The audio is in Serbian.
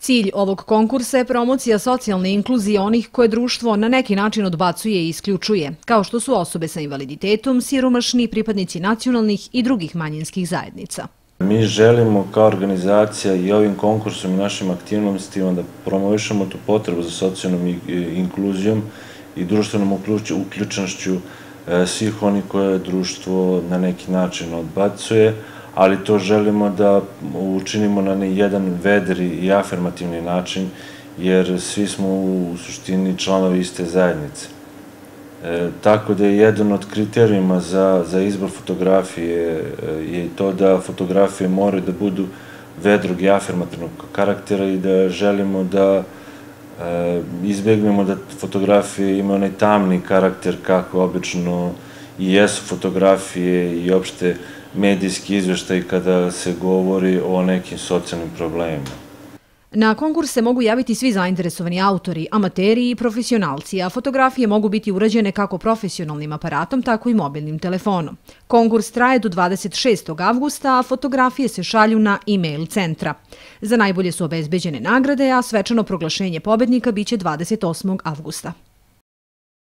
Cilj ovog konkursa je promocija socijalne inkluzije onih koje društvo na neki način odbacuje i isključuje, kao što su osobe sa invaliditetom, siromašni, pripadnici nacionalnih i drugih manjinskih zajednica. Mi želimo kao organizacija i ovim konkursom i našim aktivnostima da promovišemo tu potrebu za socijalnom inkluzijom i društvenom uključenošću svih onih koje društvo na neki način odbacuje, ali to želimo da učinimo na jedan vedri i afirmativni način, jer svi smo u suštini članovi iste zajednice. Tako da je jedan od kriterijuma za izbor fotografije je to da fotografije moraju da budu vedrog i afirmativnog karaktera i da želimo da izbegnemo da fotografije imaju onaj tamni karakter kako obično i jesu fotografije i opšte medijski izveštaj kada se govori o nekim socijalnim problemima. Na konkurs se mogu javiti svi zainteresovani autori, amateri i profesionalci, a fotografije mogu biti urađene kako profesionalnim aparatom, tako i mobilnim telefonom. Konkurs traje do 26. avgusta, a fotografije se šalju na e-mail centra. Za najbolje su obezbeđene nagrade, a svečano proglašenje pobednika biće 28. avgusta.